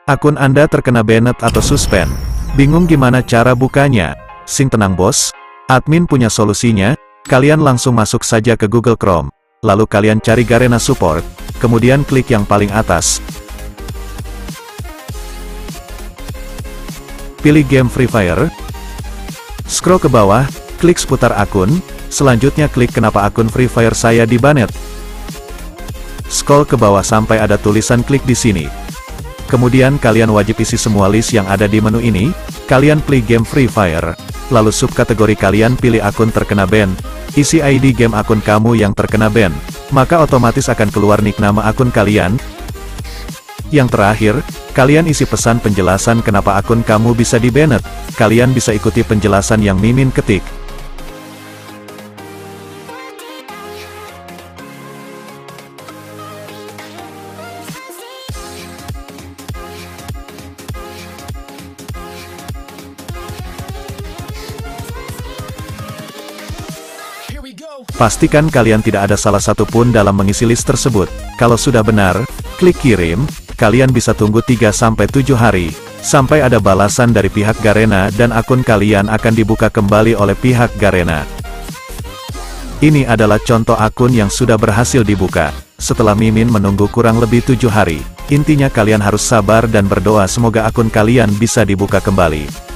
Akun Anda terkena banned atau suspend. Bingung gimana cara bukanya? Sing tenang bos, admin punya solusinya. Kalian langsung masuk saja ke Google Chrome. Lalu kalian cari Garena Support, kemudian klik yang paling atas. Pilih game Free Fire. Scroll ke bawah, klik seputar akun, selanjutnya klik kenapa akun Free Fire saya di-banned. Scroll ke bawah sampai ada tulisan klik di sini. Kemudian kalian wajib isi semua list yang ada di menu ini, kalian play game Free Fire, lalu subkategori kalian pilih akun terkena ban, isi ID game akun kamu yang terkena ban, maka otomatis akan keluar nick nama akun kalian. Yang terakhir, kalian isi pesan penjelasan kenapa akun kamu bisa di-banned, kalian bisa ikuti penjelasan yang Mimin ketik. Pastikan kalian tidak ada salah satu pun dalam mengisi list tersebut. Kalau sudah benar, klik kirim. Kalian bisa tunggu 3-7 hari, sampai ada balasan dari pihak Garena dan akun kalian akan dibuka kembali oleh pihak Garena. Ini adalah contoh akun yang sudah berhasil dibuka, setelah Mimin menunggu kurang lebih 7 hari. Intinya kalian harus sabar dan berdoa semoga akun kalian bisa dibuka kembali.